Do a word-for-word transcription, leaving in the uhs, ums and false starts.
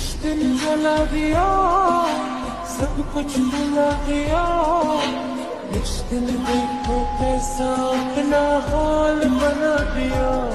दिल जला दिया, सब कुछ भुला दिया। इस दिल देखो कैसा अपना हाल बना दिया।